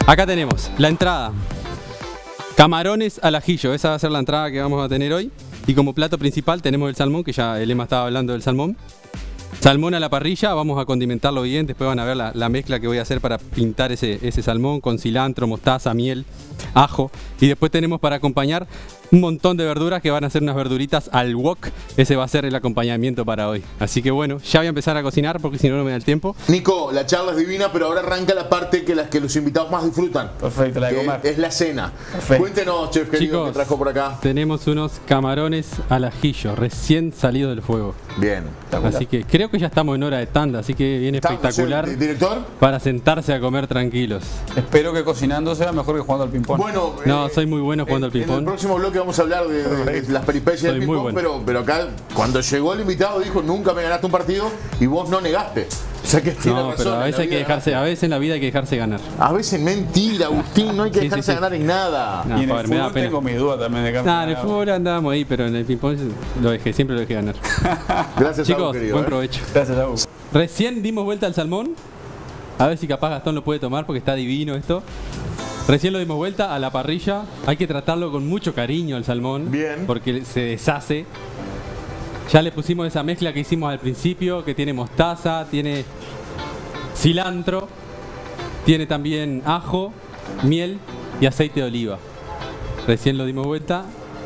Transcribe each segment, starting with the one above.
Acá tenemos la entrada. Camarones al ajillo, esa va a ser la entrada que vamos a tener hoy. Y como plato principal tenemos el salmón, que ya el Emma estaba hablando del salmón. Salmón a la parrilla, vamos a condimentarlo bien, después van a ver la mezcla que voy a hacer para pintar ese salmón con cilantro, mostaza, miel, ajo. Y después tenemos para acompañar un montón de verduras que van a ser unas verduritas al wok. Ese va a ser el acompañamiento para hoy. Así que bueno, ya voy a empezar a cocinar porque si no, no me da el tiempo. Nico, la charla es divina, pero ahora arranca la parte que los invitados más disfrutan. Perfecto, la de comer. Es la cena. Perfecto. Cuéntenos, chef querido, Chicos, que trajo por acá. Tenemos unos camarones al ajillo, recién salidos del fuego. Bien. Así que creo que ya estamos en hora de tanda, así que viene espectacular ¿Director? para sentarse a comer tranquilos. Espero que cocinando sea mejor que jugando al ping-pong. Bueno, No, soy muy bueno jugando al En el ping-pong. próximo bloque vamos a hablar de las peripecias del Soy muy ping-pong, bueno. pero acá cuando llegó el invitado dijo nunca me ganaste un partido y vos no negaste. O sea que tiene No, razón, pero a veces en la hay que vida dejarse, a veces en la vida hay que dejarse ganar. A veces mentira, Agustín, no hay que Sí, dejarse sí, sí. ganar en nada. No, y en el padre, me da fútbol pena. tengo mi duda también de Nah, en el fútbol andábamos ahí, pero en el ping-pong siempre lo dejé ganar. Gracias, Chicos, Agus, querido. buen provecho. Gracias, Agus. Recién dimos vuelta al salmón. A ver si capaz Gastón lo puede tomar porque está divino esto. Recién lo dimos vuelta a la parrilla. Hay que tratarlo con mucho cariño al salmón. Bien. Porque se deshace. Ya le pusimos esa mezcla que hicimos al principio, que tiene mostaza, tiene cilantro, tiene también ajo, miel y aceite de oliva. Recién lo dimos vuelta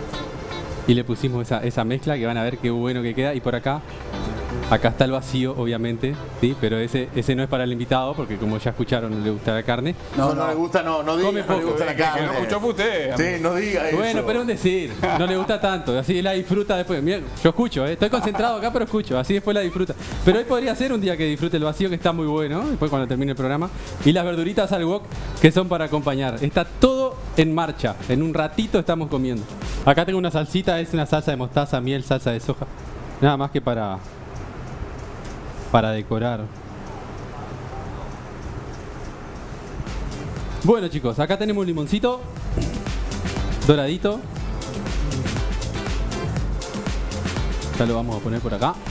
y le pusimos esa mezcla que van a ver qué bueno que queda. Y por acá está el vacío, obviamente, ¿sí? Pero ese no es para el invitado porque como ya escucharon no le gusta la carne. No le gusta, no diga Come que no le poco. gusta la Que carne. no escuchó fue usted. Sí, no diga eso. Bueno, pero un decir, no le gusta tanto, así la disfruta después. Mira, yo escucho, estoy concentrado acá, pero escucho, así después la disfruta. Pero hoy podría ser un día que disfrute el vacío, que está muy bueno, después cuando termine el programa. Y las verduritas al wok, que son para acompañar. Está todo en marcha, en un ratito estamos comiendo. Acá tengo una salsita, es una salsa de mostaza, miel, salsa de soja. Nada más que para decorar. Bueno chicos, acá tenemos un limoncito doradito. Ya lo vamos a poner por acá.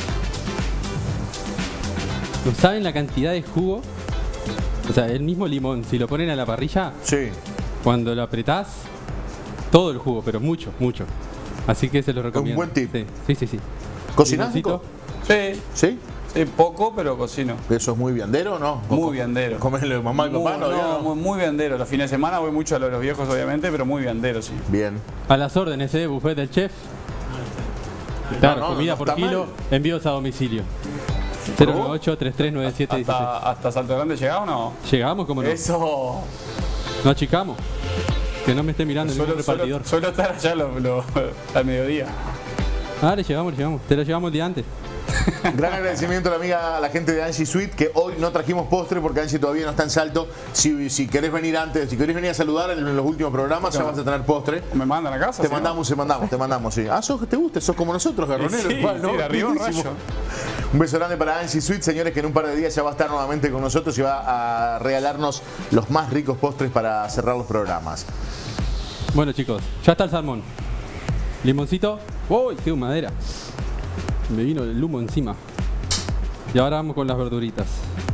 ¿No saben la cantidad de jugo? O sea, el mismo limón, si lo ponen a la parrilla, Sí. cuando lo apretás, todo el jugo, pero mucho, mucho. Así que se lo recomiendo. buen tip. Sí. ¿Cocinás, Limoncito. Nico? Sí, ¿Sí? sí, poco, pero cocino. ¿Eso es muy viandero o no? Muy viandero. ¿Comerlo de mamá y papá? Muy viandero. Los fines de semana voy mucho a los viejos, obviamente, pero muy viandero, sí. Bien. A las órdenes, buffet del chef. Claro, No, comida no por está kilo, mal. envíos a domicilio. ¿Probó? 098-339717. ¿Hasta Salto Grande llegaba o no? Llegamos, como no. Eso. No achicamos. Que no me esté mirando ningún repartidor. Suelo estar allá al mediodía. Ah, le llevamos. Te lo llevamos el día antes. Gran agradecimiento a la gente de Angie Sweet, que hoy no trajimos postre porque Angie todavía no está en Salto. Si querés venir antes, si querés venir a saludar en los últimos programas, ya vas a tener postre. ¿Me mandan a casa? Te ¿sí, no? mandamos, sí. Ah, te gusta, sos como nosotros, garronero. Sí, igual, ¿no? sí, de arriba un Buenísimo. rayo. Un beso grande para Angie Sweet, señores, que en un par de días ya va a estar nuevamente con nosotros y va a regalarnos los más ricos postres para cerrar los programas. Bueno chicos, ya está el salmón. Limoncito. ¡Uy! ¡Qué madera! Me vino el humo encima. Y ahora vamos con las verduritas.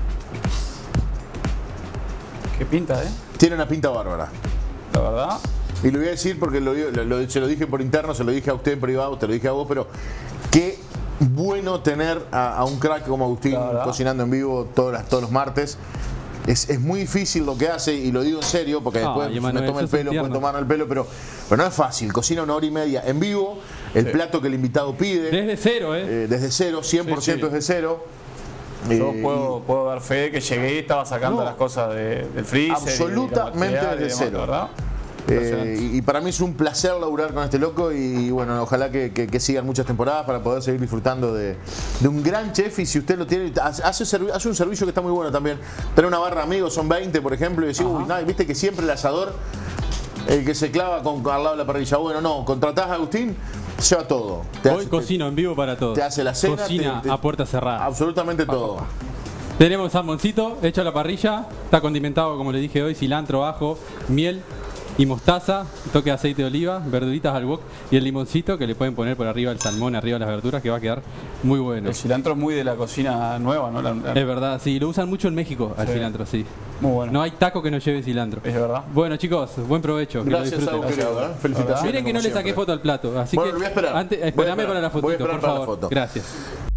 Qué pinta, Tiene una pinta bárbara. La verdad. Y lo voy a decir porque se lo dije por interno, se lo dije a usted en privado, te lo dije a vos, pero qué bueno tener a un crack como Agustín cocinando en vivo todos los martes. Es muy difícil lo que hace, y lo digo en serio, porque después me toma el pelo, pueden tomarme el pelo, pero no es fácil. Cocina 1 hora y media en vivo, el plato que el invitado pide. Desde cero, Desde cero, 100% Sí. desde cero. Yo puedo dar fe de que llegué y estaba sacando las cosas del freezer. Absolutamente desde cero. ¿Verdad? Y para mí es un placer laburar con este loco, y bueno, ojalá que sigan muchas temporadas para poder seguir disfrutando de un gran chef. Y si usted lo tiene, hace un servicio que está muy bueno también. Tener una barra de amigos, son 20 por ejemplo, y decir, uy, no, viste que siempre el asador, el que se clava al lado de la parrilla. Bueno, no, contratás a Agustín, lleva todo. Hoy cocino en vivo para todos. Te hace la cena. Cocina a puerta cerrada. Absolutamente todo. Tenemos salmoncito hecho a la parrilla. Está condimentado, como le dije hoy, cilantro, ajo, miel. y mostaza, toque de aceite de oliva, verduritas al wok y el limoncito que le pueden poner por arriba el salmón, arriba las verduras, que va a quedar muy bueno. El cilantro es muy de la cocina nueva, ¿no? Es verdad, sí, lo usan mucho en México al cilantro, sí. Muy bueno. No hay taco que no lleve cilantro. Es verdad. Bueno, chicos, buen provecho. Gracias, que lo Agus, disfruten. querido, Felicitaciones. Miren que no como le saqué siempre. foto al plato, así Bueno, que lo voy a esperar. antes, Voy a esperame esperar. para la Voy a fotito, esperar por para la favor. foto. Gracias.